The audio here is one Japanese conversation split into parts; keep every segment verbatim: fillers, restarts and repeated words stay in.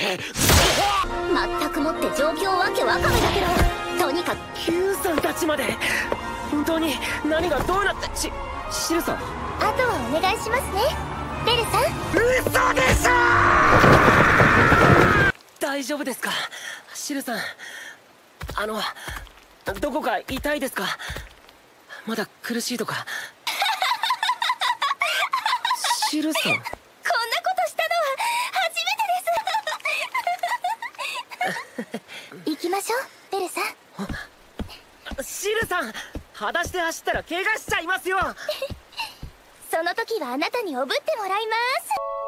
まったくもって状況わけわかめだけど、とにかく Q さんたちまで。本当に何がどうなって。しシルさん、 あとはお願いしますね、ベルさん。 嘘でしょ。大丈夫ですかシルさん。あのどこか痛いですか？まだ苦しいとか。シルさん、 こんなことしたのは初めてです。行きましょうベルさん。 シルさん、裸足で走ったら怪我しちゃいますよ。 その時はあなたにおぶってもらいます。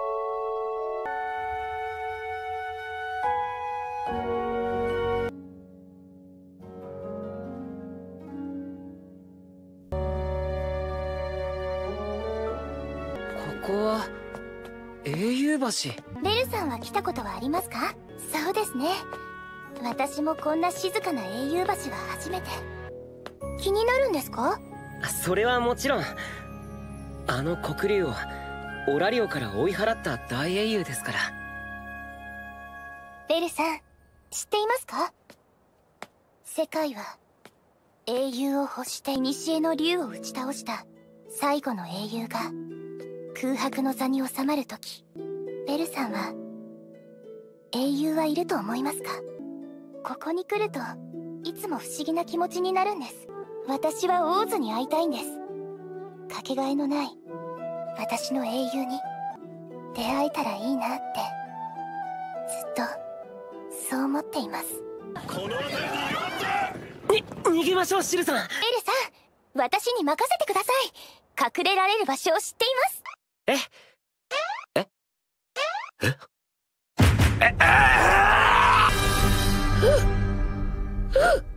ここは英雄橋。 ベルさんは来たことはありますか？そうですね、私もこんな静かな英雄橋は初めて。気になるんですか？ それはもちろん。あの黒竜をオラリオから追い払った大英雄ですから。 ベルさん、知っていますか？世界は英雄を欲して古の竜を打ち倒した最後の英雄が空白の座に収まるとき、ベルさんは英雄はいると思いますか？ここに来るといつも不思議な気持ちになるんです。私はオーズに会いたいんです。かけがえのない私の英雄に出会えたらいいなってずっとそう思っています。 この辺りに逃げましょうシルさん。 ベルさん、私に任せてください。隠れられる場所を知っています。 ええええええ